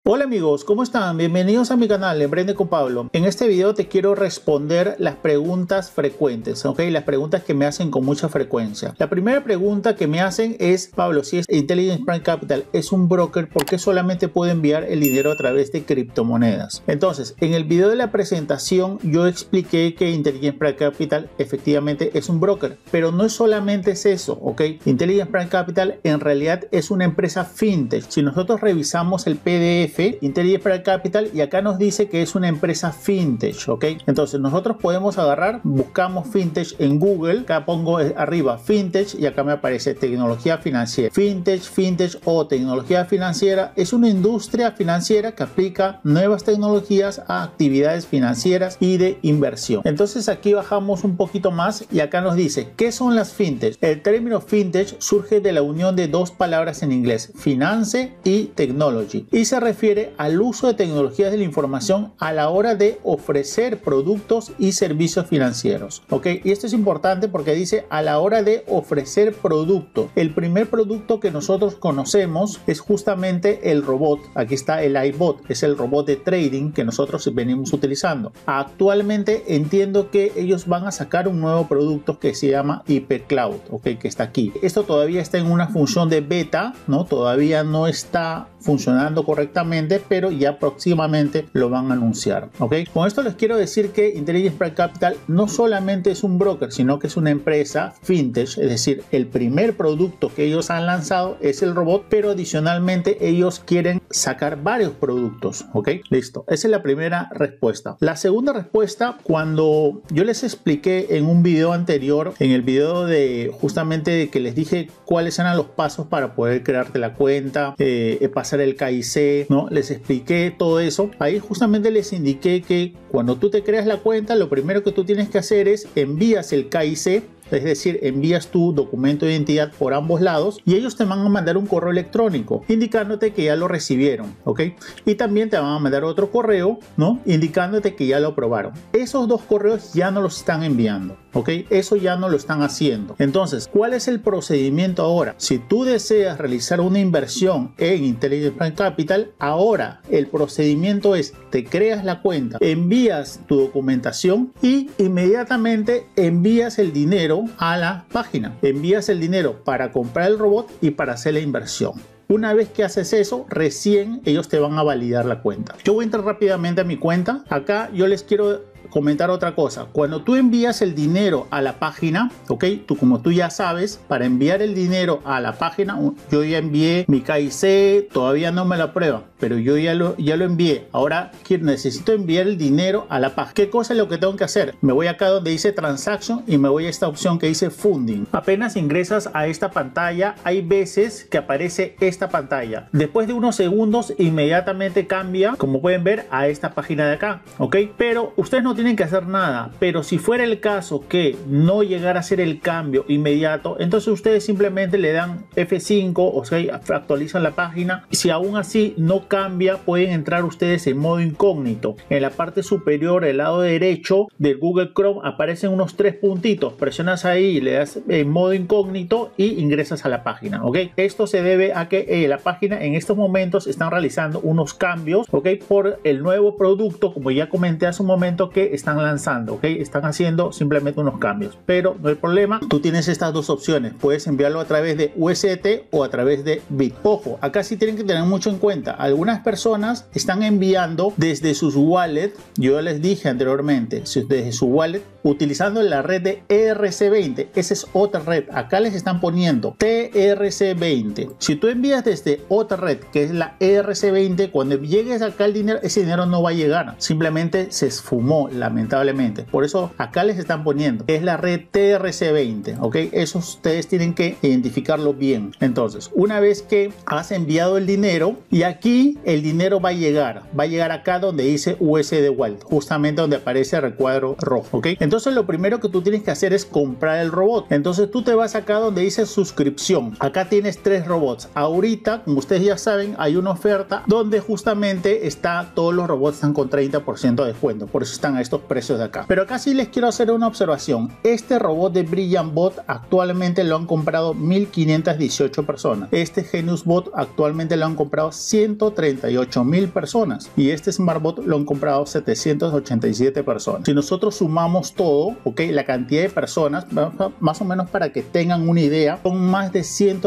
Hola amigos, ¿cómo están? Bienvenidos a mi canal Emprende con Pablo. En este video te quiero responder las preguntas frecuentes, ¿ok? Las preguntas que me hacen con mucha frecuencia. La primera pregunta que me hacen es: Pablo, si es Intelligence Prime Capital es un broker, ¿por qué solamente puede enviar el dinero a través de criptomonedas? Entonces, en el video de la presentación yo expliqué que Intelligence Prime Capital efectivamente es un broker, pero no es solamente eso, ¿ok? Intelligence Prime Capital en realidad es una empresa fintech. Si nosotros revisamos el PDF Intelligence Prime Capital, y acá nos dice que es una empresa fintech, ¿ok? Entonces nosotros podemos agarrar, buscamos fintech en Google, acá pongo arriba fintech y acá me aparece tecnología financiera. Fintech o tecnología financiera es una industria financiera que aplica nuevas tecnologías a actividades financieras y de inversión. Entonces aquí bajamos un poquito más y acá nos dice ¿qué son las fintech? El término fintech surge de la unión de dos palabras en inglés, finance y technology, y se refiere al uso de tecnologías de la información a la hora de ofrecer productos y servicios financieros, ¿ok? Y esto es importante porque dice a la hora de ofrecer productos. El primer producto que nosotros conocemos es justamente el robot. Aquí está el iBot, es el robot de trading que nosotros venimos utilizando. Actualmente entiendo que ellos van a sacar un nuevo producto que se llama HyperCloud, ¿ok? Que está aquí. Esto todavía está en una función de beta, ¿no? Todavía no está funcionando correctamente, pero ya próximamente lo van a anunciar, ¿ok? Con esto les quiero decir que Intelligence Prime Capital no solamente es un broker, sino que es una empresa fintech, es decir, el primer producto que ellos han lanzado es el robot, pero adicionalmente ellos quieren sacar varios productos, ¿ok? Listo, esa es la primera respuesta. La segunda respuesta, cuando yo les expliqué en un video anterior, en el video de justamente que les dije cuáles eran los pasos para poder crearte la cuenta, pasar el KYC, ¿no? Les expliqué todo eso. Ahí justamente les indiqué que cuando tú te creas la cuenta, lo primero que tú tienes que hacer es envías el KYC, es decir, envías tu documento de identidad por ambos lados y ellos te van a mandar un correo electrónico indicándote que ya lo recibieron, ¿ok? Y también te van a mandar otro correo, ¿no? Indicándote que ya lo aprobaron. Esos dos correos ya no los están enviando, ¿ok? Eso ya no lo están haciendo. Entonces, ¿cuál es el procedimiento ahora? Si tú deseas realizar una inversión en Intelligence Prime Capital, ahora el procedimiento es: te creas la cuenta, envías tu documentación y inmediatamente envías el dinero a la página. Envías el dinero para comprar el robot y para hacer la inversión. Una vez que haces eso, recién ellos te van a validar la cuenta. Yo voy a entrar rápidamente a mi cuenta. Acá yo les quiero comentar otra cosa. Cuando tú envías el dinero a la página, ok, como tú ya sabes, para enviar el dinero a la página, yo ya envié mi KYC, todavía no me lo aprueba, pero yo ya lo envié. Ahora necesito enviar el dinero a la página. ¿Qué cosa es lo que tengo que hacer? Me voy acá donde dice Transaction y me voy a esta opción que dice Funding. Apenas ingresas a esta pantalla, hay veces que aparece esta pantalla. Después de unos segundos, inmediatamente cambia, como pueden ver, a esta página de acá, ok, pero ustedes no tienen que hacer nada. Pero si fuera el caso que no llegara a ser el cambio inmediato, entonces ustedes simplemente le dan F5, o sea, actualizan la página. Si aún así no cambia, pueden entrar ustedes en modo incógnito. En la parte superior, del lado derecho del Google Chrome, aparecen unos tres puntitos. Presionas ahí, le das en modo incógnito y ingresas a la página, ok. Esto se debe a que la página en estos momentos están realizando unos cambios, ok, por el nuevo producto, como ya comenté hace un momento, que están lanzando, ok. Están haciendo simplemente unos cambios, pero no hay problema. Tú tienes estas dos opciones: puedes enviarlo a través de USDT o a través de Bit. Ojo, acá sí tienen que tener mucho en cuenta. Algunas personas están enviando desde sus wallets. Yo les dije anteriormente, desde su wallet, utilizando la red de ERC20. Esa es otra red. Acá les están poniendo TRC20. Si tú envías desde otra red, que es la ERC20, cuando llegues acá el dinero, ese dinero no va a llegar. Simplemente se esfumó, lamentablemente. Por eso acá les están poniendo, es la red TRC20, ok. Eso ustedes tienen que identificarlo bien. Entonces, una vez que has enviado el dinero, y aquí el dinero va a llegar acá donde dice USD Wallet, justamente donde aparece el recuadro rojo, ok. Entonces lo primero que tú tienes que hacer es comprar el robot. Entonces tú te vas acá donde dice suscripción. Acá tienes 3 robots. Ahorita, como ustedes ya saben, hay una oferta donde justamente todos los robots están con 30% de descuento. Por eso están a estos precios de acá. Pero acá sí les quiero hacer una observación. Este robot de Brilliant Bot actualmente lo han comprado 1518 personas. Este Genius Bot actualmente lo han comprado 130 138.000 personas y este SmartBot lo han comprado 787 personas. Si nosotros sumamos todo, ok, la cantidad de personas, más o menos para que tengan una idea, son más de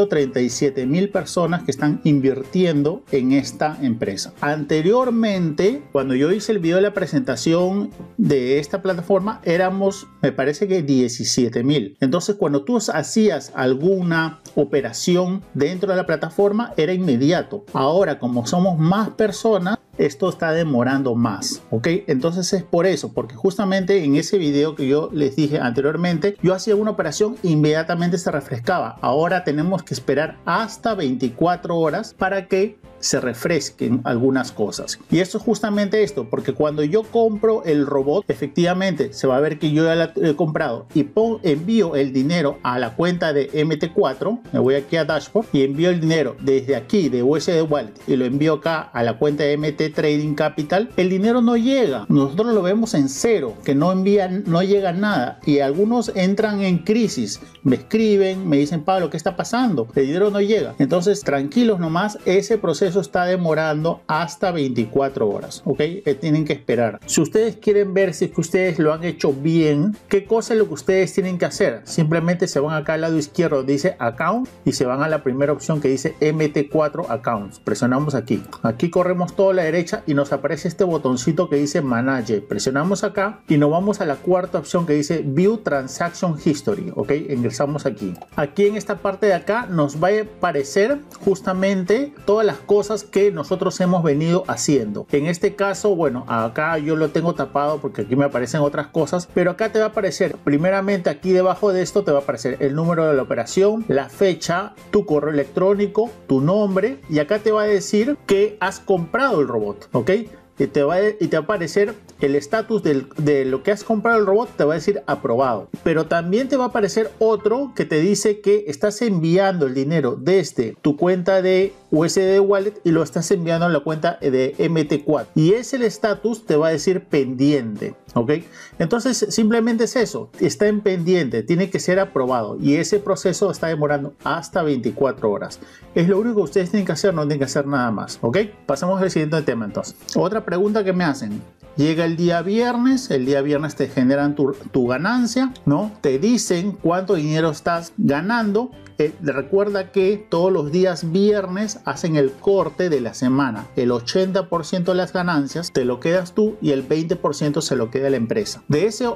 137.000 personas que están invirtiendo en esta empresa. Anteriormente, cuando yo hice el video de la presentación de esta plataforma, éramos, me parece que 17.000. Entonces, cuando tú hacías alguna operación dentro de la plataforma, era inmediato. Ahora, como somos más personas, esto está demorando más, ¿ok? Entonces es por eso, porque justamente en ese video que yo les dije anteriormente, yo hacía una operación e inmediatamente se refrescaba. Ahora tenemos que esperar hasta 24 horas para que se refresquen algunas cosas. Y esto es justamente esto, porque cuando yo compro el robot, efectivamente se va a ver que yo ya la he comprado y envío el dinero a la cuenta de MT4, me voy aquí a Dashboard y envío el dinero desde aquí de USD Wallet y lo envío acá a la cuenta de MT Trading Capital. El dinero no llega, nosotros lo vemos en cero, que no llega nada, y algunos entran en crisis, me escriben, me dicen: Pablo, ¿qué está pasando? El dinero no llega. Entonces tranquilos nomás, ese proceso está demorando hasta 24 horas, ¿ok? Tienen que esperar. Si ustedes quieren ver si es que ustedes lo han hecho bien, ¿qué cosa es lo que ustedes tienen que hacer? Simplemente se van acá al lado izquierdo, dice Account, y se van a la primera opción que dice MT4 Accounts. Presionamos aquí. Aquí corremos toda la derecha y nos aparece este botoncito que dice Manage. Presionamos acá y nos vamos a la cuarta opción que dice View Transaction History, ¿ok? Ingresamos aquí. Aquí en esta parte de acá nos va a aparecer justamente todas las cosas que nosotros hemos venido haciendo. En este caso, bueno, acá yo lo tengo tapado porque aquí me aparecen otras cosas, pero acá te va a aparecer, primeramente aquí debajo de esto te va a aparecer el número de la operación, la fecha, tu correo electrónico, tu nombre, y acá te va a decir que has comprado el robot, ¿ok? Y te va a aparecer el estatus de lo que has comprado el robot, te va a decir aprobado. Pero también te va a aparecer otro que te dice que estás enviando el dinero desde tu cuenta de USD Wallet y lo estás enviando a la cuenta de MT4. Y el estatus te va a decir pendiente, ¿ok? Entonces simplemente es eso, está en pendiente, tiene que ser aprobado y ese proceso está demorando hasta 24 horas. Es lo único que ustedes tienen que hacer, no tienen que hacer nada más, ¿ok? Pasamos al siguiente tema entonces. Otra pregunta que me hacen: llega el día viernes te generan tu ganancia, ¿no? Te dicen cuánto dinero estás ganando. Recuerda que todos los días viernes hacen el corte de la semana. El 80% de las ganancias te lo quedas tú y el 20% se lo queda la empresa. De ese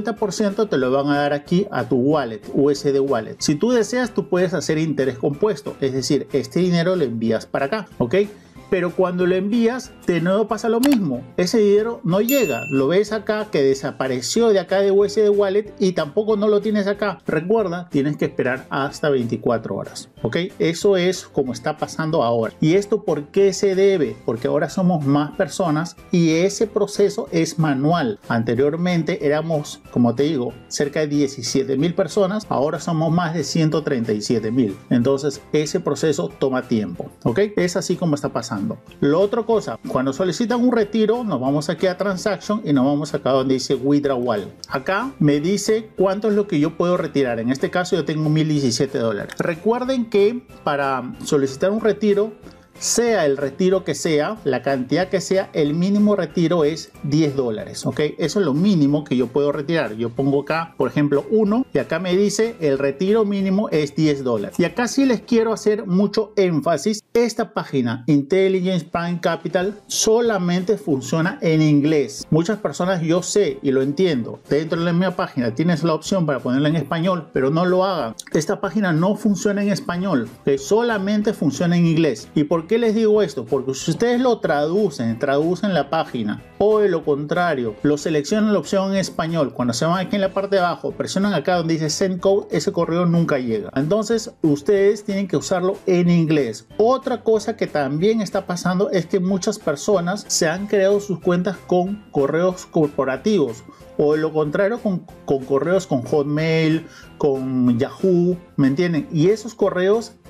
80% te lo van a dar aquí a tu wallet, USD Wallet. Si tú deseas, tú puedes hacer interés compuesto, es decir, este dinero lo envías para acá, ¿ok? Pero cuando lo envías, de nuevo pasa lo mismo. Ese dinero no llega. Lo ves acá que desapareció de acá de USD Wallet y tampoco no lo tienes acá. Recuerda, tienes que esperar hasta 24 horas. ¿Ok? Eso es como está pasando ahora. ¿Y esto por qué se debe? Porque ahora somos más personas y ese proceso es manual. Anteriormente éramos, como te digo, cerca de 17.000 personas. Ahora somos más de 137.000. Entonces, ese proceso toma tiempo. ¿Ok? Es así como está pasando. La otra cosa, cuando solicitan un retiro, nos vamos aquí a Transaction y nos vamos acá donde dice Withdrawal. Acá me dice cuánto es lo que yo puedo retirar. En este caso yo tengo $1,017. Recuerden que para solicitar un retiro, sea el retiro que sea, la cantidad que sea, el mínimo retiro es $10, ¿ok? Eso es lo mínimo que yo puedo retirar. Yo pongo acá, por ejemplo, 1 y acá me dice el retiro mínimo es $10. Y acá sí les quiero hacer mucho énfasis. Esta página, Intelligence Prime Capital, solamente funciona en inglés. Muchas personas, yo sé y lo entiendo, dentro de la misma página tienes la opción para ponerla en español, pero no lo hagan. Esta página no funciona en español, que solamente funciona en inglés. ¿Y por qué les digo esto? Porque si ustedes lo traducen la página, o de lo contrario, lo seleccionan la opción en español, cuando se van aquí en la parte de abajo, presionan acá donde dice Send Code, ese correo nunca llega. Entonces ustedes tienen que usarlo en inglés. Otra cosa que también está pasando es que muchas personas se han creado sus cuentas con correos corporativos, o de lo contrario con correos con Hotmail, con Yahoo, ¿me entienden? Y esos correos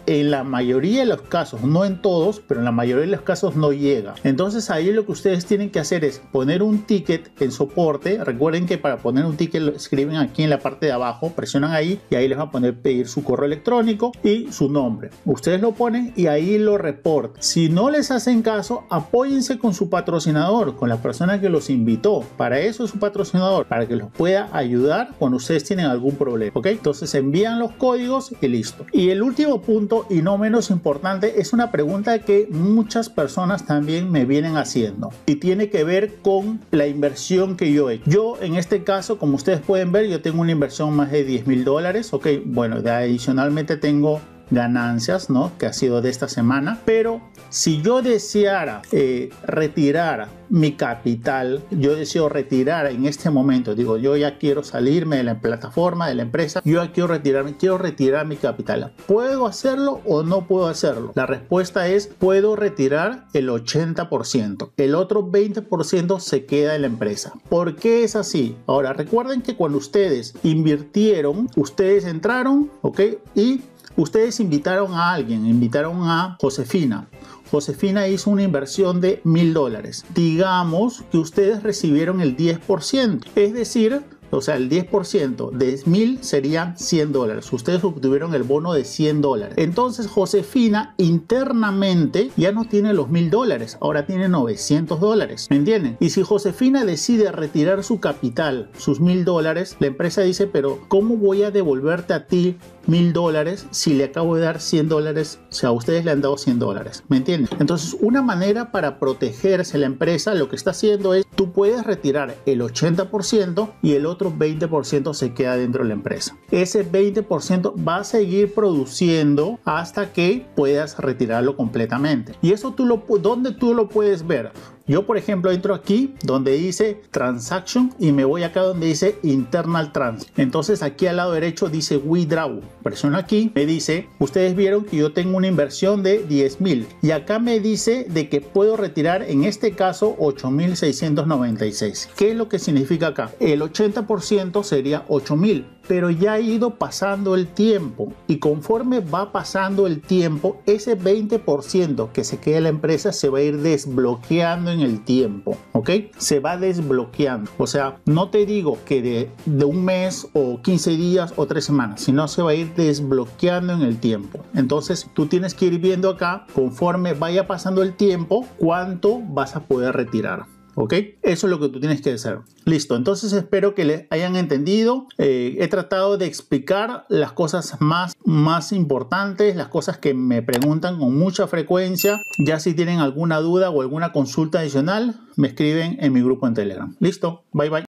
en la mayoría de los casos, no en todos, pero en la mayoría de los casos no llega. Entonces ahí lo que ustedes tienen que hacer es poner un ticket en soporte. Recuerden que para poner un ticket lo escriben aquí en la parte de abajo, presionan ahí y ahí les va a pedir su correo electrónico y su nombre. Ustedes lo ponen y ahí lo reportan. Si no les hacen caso, apóyense con su patrocinador, con la persona que los invitó. Para eso es su patrocinador, para que los pueda ayudar cuando ustedes tienen algún problema, ¿ok? Entonces envían los códigos y listo. Y el último punto, y no menos importante, es una pregunta que muchas personas también me vienen haciendo y tiene que ver con la inversión que yo he hecho. Yo en este caso, como ustedes pueden ver, yo tengo una inversión más de $10,000, ok. Bueno, adicionalmente tengo ganancias, ¿no? Que ha sido de esta semana, pero si yo deseara retirar mi capital, yo deseo retirar en este momento, digo, yo ya quiero salirme de la plataforma, de la empresa, yo ya quiero retirar mi capital. ¿Puedo hacerlo o no puedo hacerlo? La respuesta es, puedo retirar el 80%, el otro 20% se queda en la empresa. ¿Por qué es así? Ahora, recuerden que cuando ustedes invirtieron, ustedes entraron, ¿ok? Y ustedes invitaron a alguien, invitaron a Josefina. Josefina hizo una inversión de $1,000. Digamos que ustedes recibieron el 10%, es decir, o sea, el 10% de 1,000 serían $100. Ustedes obtuvieron el bono de $100. Entonces Josefina internamente ya no tiene los $1,000, ahora tiene $900. ¿Me entienden? Y si Josefina decide retirar su capital, sus $1,000, la empresa dice, pero ¿cómo voy a devolverte a ti $1,000 si le acabo de dar $100? O sea, a ustedes le han dado $100. ¿Me entienden? Entonces, una manera para protegerse la empresa, lo que está haciendo es, tú puedes retirar el 80% y el otro 20% se queda dentro de la empresa. Ese 20% va a seguir produciendo hasta que puedas retirarlo completamente. Y eso ¿dónde tú lo puedes ver? Yo, por ejemplo, entro aquí donde dice Transaction y me voy acá donde dice Internal Transfer. Entonces aquí al lado derecho dice Withdraw. Presiono aquí, me dice, ustedes vieron que yo tengo una inversión de 10,000 y acá me dice de que puedo retirar en este caso 8,696. ¿Qué es lo que significa acá? El 80% sería 8,000. Pero ya ha ido pasando el tiempo y conforme va pasando el tiempo, ese 20% que se queda en la empresa se va a ir desbloqueando en el tiempo, ¿ok? Se va desbloqueando. O sea, no te digo que de un mes o 15 días o 3 semanas, sino se va a ir desbloqueando en el tiempo. Entonces tú tienes que ir viendo acá, conforme vaya pasando el tiempo, cuánto vas a poder retirar. ¿Ok? Eso es lo que tú tienes que hacer. Listo, entonces espero que les hayan entendido. He tratado de explicar las cosas más importantes, las cosas que me preguntan con mucha frecuencia. Ya si tienen alguna duda o alguna consulta adicional, me escriben en mi grupo en Telegram. Listo, bye bye.